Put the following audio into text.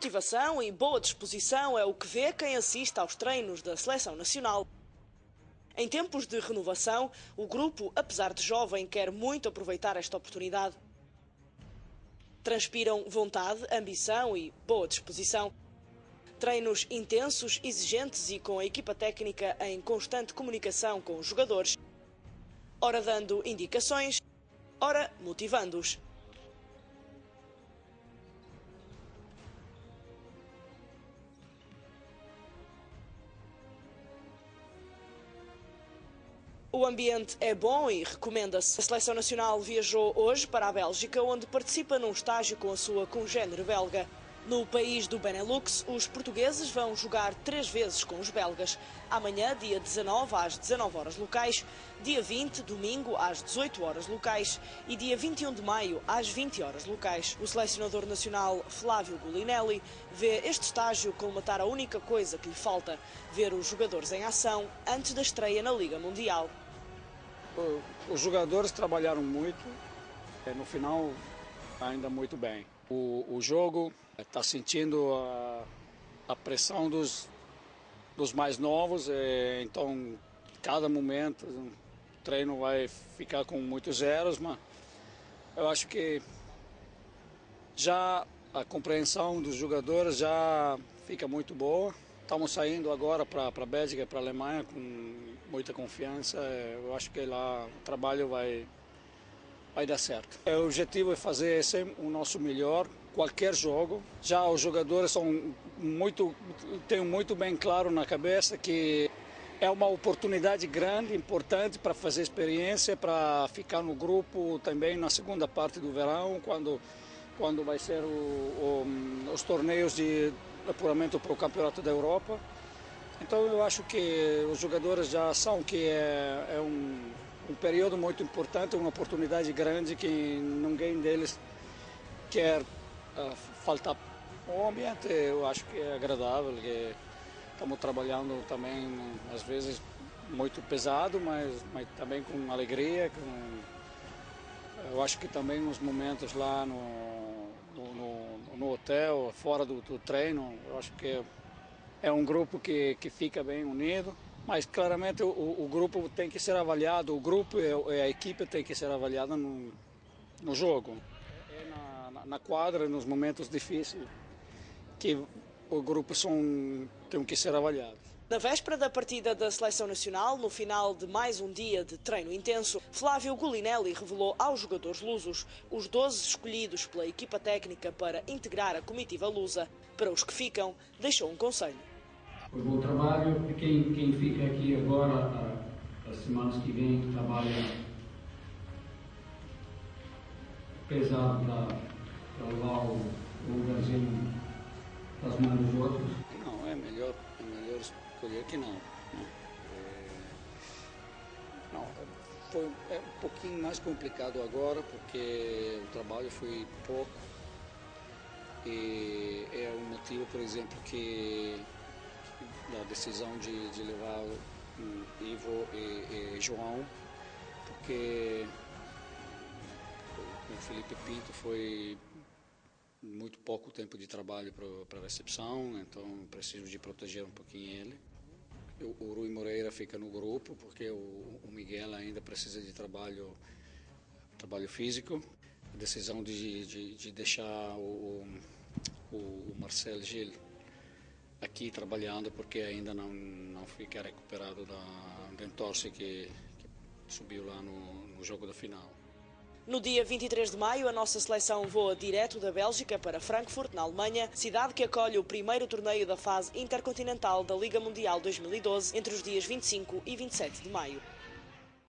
Motivação e boa disposição é o que vê quem assiste aos treinos da Seleção Nacional. Em tempos de renovação, o grupo, apesar de jovem, quer muito aproveitar esta oportunidade. Transpiram vontade, ambição e boa disposição. Treinos intensos, exigentes e com a equipa técnica em constante comunicação com os jogadores. Ora dando indicações, ora motivando-os. O ambiente é bom e recomenda-se. A Seleção Nacional viajou hoje para a Bélgica, onde participa num estágio com a sua congénere belga. No país do Benelux, os portugueses vão jogar 3 vezes com os belgas. Amanhã, dia 19, às 19 horas locais, dia 20, domingo, às 18 horas locais e dia 21 de maio, às 20 horas locais. O selecionador nacional Flávio Golinelli vê este estágio colmatar a única coisa que lhe falta: ver os jogadores em ação antes da estreia na Liga Mundial. Os jogadores trabalharam muito, no final ainda muito bem. O jogo está sentindo a pressão dos mais novos, então cada momento o treino vai ficar com muitos zeros, mas eu acho que já a compreensão dos jogadores já fica muito boa. Estamos saindo agora para a Bélgica e para a Alemanha com muita confiança. Eu acho que lá o trabalho vai dar certo. O objetivo é fazer sempre o nosso melhor, qualquer jogo. Já os jogadores têm muito bem claro na cabeça que é uma oportunidade grande, importante para fazer experiência, para ficar no grupo também na segunda parte do verão, quando vai ser os torneios de apuramento para o Campeonato da Europa. Então eu acho que os jogadores já sabem que é um período muito importante, uma oportunidade grande que ninguém deles quer faltar. O ambiente eu acho que é agradável, que estamos trabalhando também às vezes muito pesado, mas também com alegria. Eu acho que também nos momentos lá no hotel, fora do treino, eu acho que é um grupo que fica bem unido. Mas claramente o grupo tem que ser avaliado, o grupo e a equipe tem que ser avaliada no jogo. Na quadra, nos momentos difíceis, que o grupo tem que ser avaliado. Na véspera da partida da Seleção Nacional, no final de mais um dia de treino intenso, Flávio Golinelli revelou aos jogadores lusos os 12 escolhidos pela equipa técnica para integrar a comitiva lusa. Para os que ficam, deixou um conselho. Foi bom trabalho. Quem fica aqui agora, as semanas que vêm, trabalha pesado para levar o lugarzinho das mãos dos outros. Não, é melhor escolher que não. Foi um pouquinho mais complicado agora, porque o trabalho foi pouco. E é um motivo, por exemplo, que da decisão de levar o Ivo e João, porque o Felipe Pinto foi muito pouco tempo de trabalho para a recepção, então preciso de proteger um pouquinho ele. O Rui Moreira fica no grupo, porque o Miguel ainda precisa de trabalho físico. A decisão de deixar o Marcel Gil aqui trabalhando, porque ainda não fica recuperado da entorse que subiu lá no jogo da final. No dia 23 de maio, a nossa seleção voa direto da Bélgica para Frankfurt, na Alemanha, cidade que acolhe o primeiro torneio da fase intercontinental da Liga Mundial 2012, entre os dias 25 e 27 de maio.